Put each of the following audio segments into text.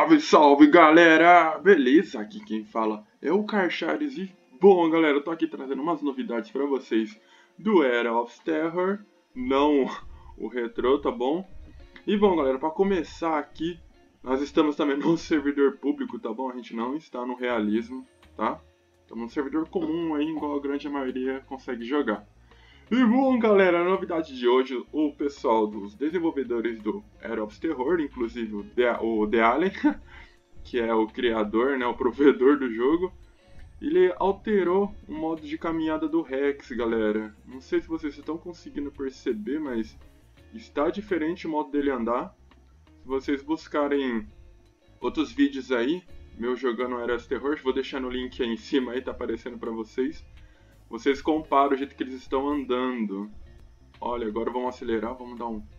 Salve, salve galera! Beleza? Aqui quem fala é o Carchares e bom galera, eu tô aqui trazendo umas novidades pra vocês do Era of Terror, não o retrô, tá bom? E bom galera, pra começar aqui, nós estamos também num servidor público, tá bom? A gente não está no realismo, tá? Estamos num servidor comum aí, igual a grande maioria consegue jogar. E bom galera, a novidade de hoje, o pessoal dos desenvolvedores do Era of Terror, inclusive o The Allen, que é o criador, né, o provedor do jogo, ele alterou o modo de caminhada do Rex, galera. Não sei se vocês estão conseguindo perceber, mas está diferente o modo dele andar. Se vocês buscarem outros vídeos aí, meu jogando Era of Terror, vou deixar no link aí em cima, aí tá aparecendo pra vocês. Vocês comparam o jeito que eles estão andando. Olha, agora vamos acelerar, vamos dar uma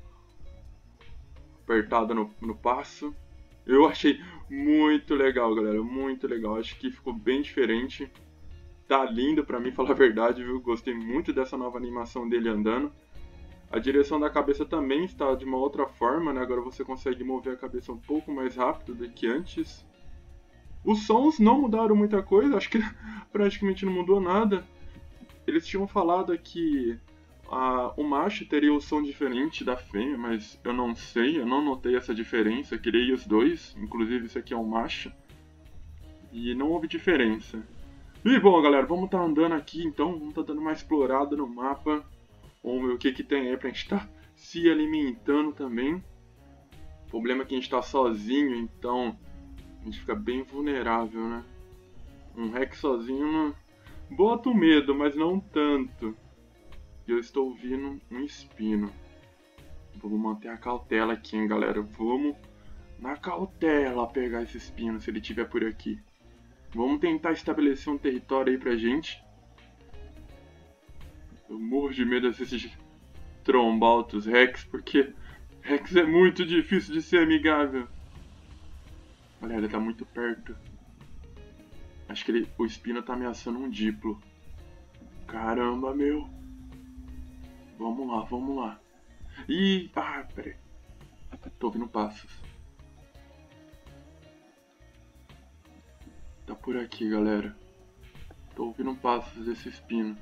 apertada no passo. Eu achei muito legal, galera, muito legal. Acho que ficou bem diferente. Tá lindo pra mim, falar a verdade, viu? Gostei muito dessa nova animação dele andando. A direção da cabeça também está de uma outra forma, né? Agora você consegue mover a cabeça um pouco mais rápido do que antes. Os sons não mudaram muita coisa, acho que praticamente não mudou nada. Eles tinham falado que o macho teria o som diferente da fêmea, mas eu não sei, eu não notei essa diferença. Criei os dois, inclusive esse aqui é um macho, e não houve diferença. E bom galera, vamos estar andando aqui então, vamos estar dando uma explorada no mapa. Vamos ver o que tem aí pra gente estar se alimentando também. O problema é que a gente está sozinho, então a gente fica bem vulnerável, né? Um Rex sozinho não... Bota o medo, mas não tanto. Eu estou ouvindo um espino. Vamos manter a cautela aqui, hein, galera. Vamos na cautela pegar esse espino, se ele estiver por aqui. Vamos tentar estabelecer um território aí pra gente. Eu morro de medo desses trombaltos Rex, porque Rex é muito difícil de ser amigável. Olha, ele tá muito perto. Acho que o espino tá ameaçando um diplo. Caramba, meu. Vamos lá, vamos lá. Ih, peraí. Tô ouvindo passos. Tá por aqui, galera. Tô ouvindo passos desse espino.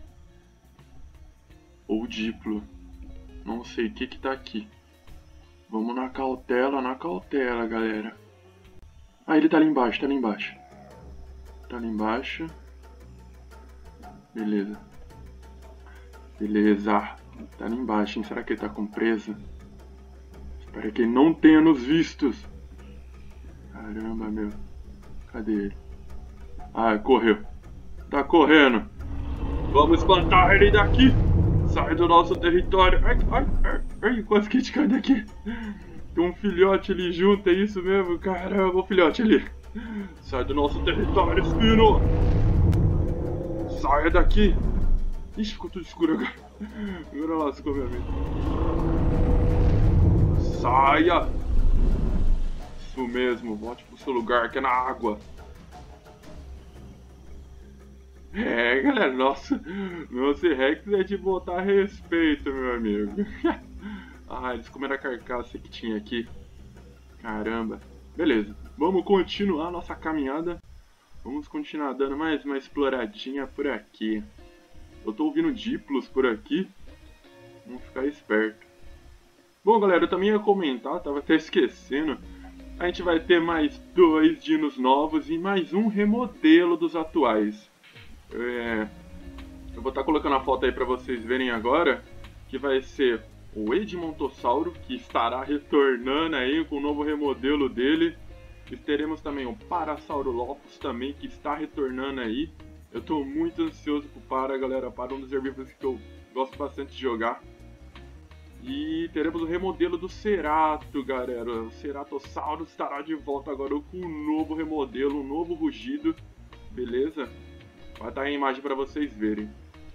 Ou diplo. Não sei o que tá aqui. Vamos na cautela, galera. Ah, ele tá ali embaixo, tá ali embaixo. Tá ali embaixo. Beleza. Beleza. Tá ali embaixo, hein? Será que ele tá com presa? Espero que ele não tenha nos vistos. Caramba, meu. Cadê ele? Ah, correu. Tá correndo. Vamos espantar ele daqui. Sai do nosso território. Ai, quase que a gente cai daqui. Tem um filhote ali junto, é isso mesmo? Caramba, o filhote ali. Sai do nosso território, espino. Saia daqui. Ixi, ficou tudo escuro agora. Agora lascou minha vida. Saia. Isso mesmo, volte pro seu lugar, que é na água. É, galera, nosso Rex é de botar respeito, meu amigo. Eles comeram a carcaça que tinha aqui. Caramba. Beleza, vamos continuar a nossa caminhada. Vamos continuar dando mais uma exploradinha por aqui. Eu tô ouvindo diplos por aqui. Vamos ficar esperto. Bom, galera, eu também ia comentar, tava até esquecendo. A gente vai ter mais 2 dinos novos e mais um remodelo dos atuais. Eu vou estar colocando a foto aí pra vocês verem agora. Que vai ser o Edmontossauro, que estará retornando aí com o novo remodelo dele. E teremos também o Parasaurolophus também, que está retornando aí. Eu estou muito ansioso pro galera. Para um dos herbívoros que eu gosto bastante de jogar. E teremos o remodelo do Cerato, galera. O Ceratossauro estará de volta agora com um novo remodelo, um novo rugido. Beleza? Vai estar em imagem para vocês verem.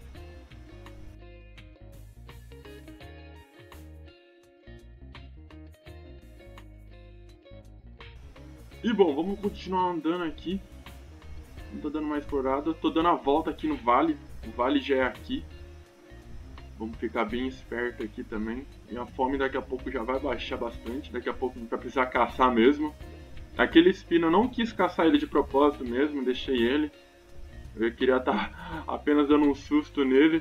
E bom, vamos continuar andando aqui. Não tô dando uma explorada. Tô dando a volta aqui no vale. O vale já é aqui. Vamos ficar bem esperto aqui também. E a fome daqui a pouco já vai baixar bastante. Daqui a pouco a gente vai precisar caçar mesmo. Aquele espino eu não quis caçar ele de propósito mesmo, deixei ele. Eu queria estar apenas dando um susto nele.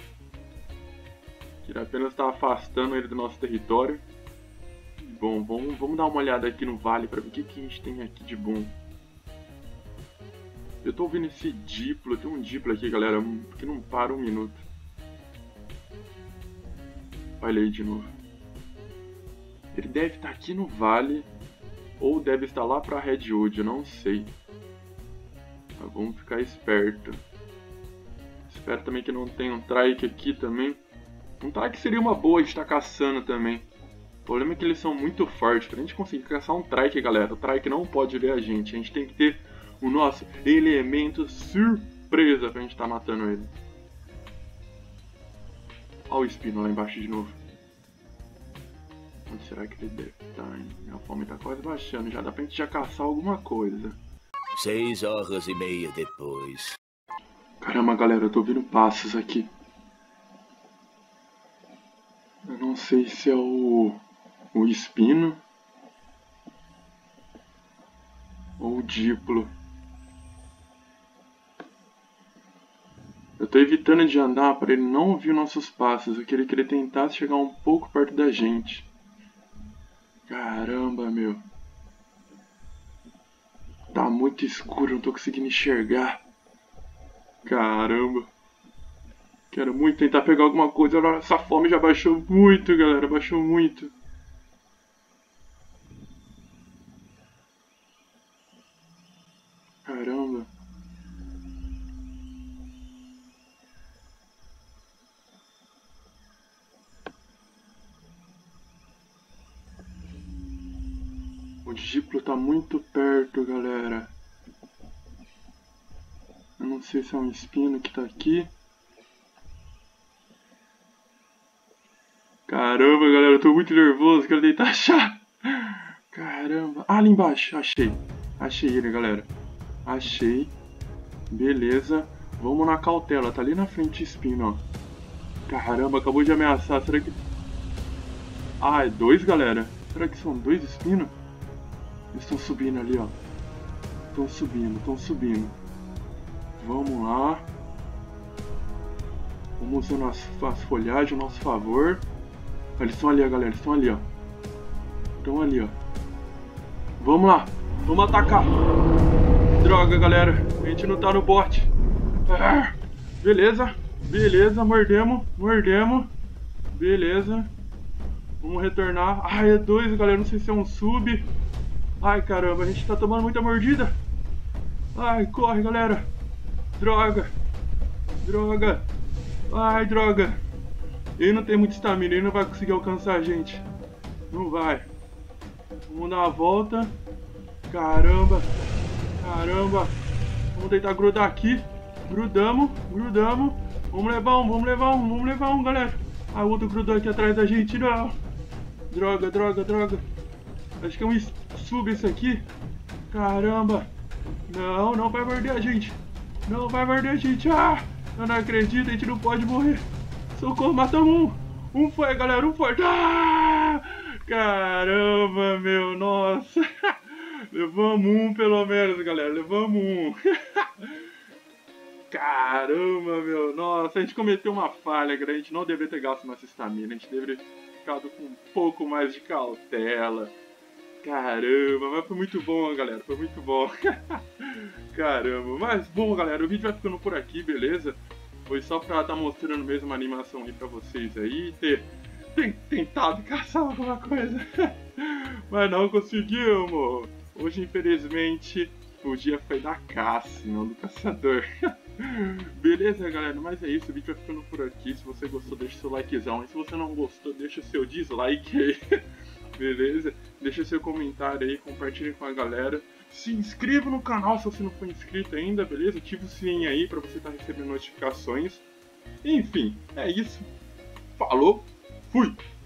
Queria apenas estar afastando ele do nosso território. Bom, vamos dar uma olhada aqui no vale para ver o que a gente tem aqui de bom. Eu tô ouvindo esse diplo, tem um diplo aqui, galera, que não para um minuto. Olha aí de novo. Ele deve estar aqui no vale, ou deve estar lá pra Redwood, eu não sei. Mas vamos ficar esperto. Espero também que não tenha um trike aqui também. Um trike seria uma boa de estar caçando também. O problema é que eles são muito fortes. Pra gente conseguir caçar um trike, galera, o trike não pode ver a gente. A gente tem que ter o nosso elemento surpresa pra gente estar matando ele. Olha o espino lá embaixo de novo. Onde será que ele deve estar, hein? Minha fome tá quase baixando. Já dá pra gente já caçar alguma coisa. 6h30 depois. Caramba, galera, eu tô ouvindo passos aqui. Eu não sei se é o espino ou o diplo. Eu tô evitando de andar para ele não ouvir nossos passos. Eu queria que ele tentasse chegar um pouco perto da gente. Caramba, meu. Tá muito escuro, não tô conseguindo enxergar. Caramba. Quero muito tentar pegar alguma coisa. Olha, essa fome já baixou muito, galera. Baixou muito. Caramba. O diplo tá muito perto, galera. Eu não sei se é um espino que tá aqui. Caramba, galera, eu tô muito nervoso. Quero tentar achar. Caramba. Ah, ali embaixo. Achei. Achei ele, galera. Achei. Beleza. Vamos na cautela. Tá ali na frente o espino, ó. Caramba, acabou de ameaçar. Será que... Ah, é dois, galera? Será que são dois espinos? Eles estão subindo ali, ó. Estão subindo, estão subindo. Vamos lá. Vamos usando as folhagens a nosso favor. Eles estão ali, ó, galera. Estão ali, ó. Estão ali, ó. Vamos lá. Vamos atacar. Droga, galera. A gente não tá no bote. Ah, beleza. Beleza. Mordemos. Mordemos. Beleza. Vamos retornar. Ai, é dois, galera. Não sei se é um sub. Ai, caramba. A gente tá tomando muita mordida. Ai, corre, galera. Droga. Droga. Ai, droga. Ele não tem muita estamina. Ele não vai conseguir alcançar a gente. Não vai. Vamos dar uma volta. Caramba. Caramba. Vamos tentar grudar aqui. Grudamos. Grudamos. Vamos levar um. Vamos levar um. Vamos levar um, galera. Ah, o outro grudou aqui atrás da gente. Não. Droga, droga, droga. Acho que é um sub esse aqui. Caramba. Não, não vai morder a gente. Não vai morder a gente. Ah, eu não acredito. A gente não pode morrer. Socorro, matamos um. Um foi, galera. Um foi. Ah! Caramba, meu. Nossa. Levamos um pelo menos, galera. Levamos um. Caramba, meu. Nossa, a gente cometeu uma falha, galera. A gente não deveria ter gasto nossa estamina. A gente deveria ter ficado com um pouco mais de cautela. Caramba, mas foi muito bom, galera. Foi muito bom. Caramba. Mas, bom, galera, o vídeo vai ficando por aqui, beleza? Foi só pra estar mostrando mesmo uma animação aí pra vocês aí. Ter tentado caçar alguma coisa. Mas não conseguimos. Hoje, infelizmente, o dia foi da caça, não do caçador. Beleza, galera? Mas é isso. O vídeo vai ficando por aqui. Se você gostou, deixa seu likezão. E se você não gostou, deixa o seu dislike aí. Beleza? Deixa seu comentário aí, compartilhe com a galera. Se inscreva no canal se você não for inscrito ainda, beleza? Ativa o sininho aí pra você estar recebendo notificações. Enfim, é isso. Falou, fui!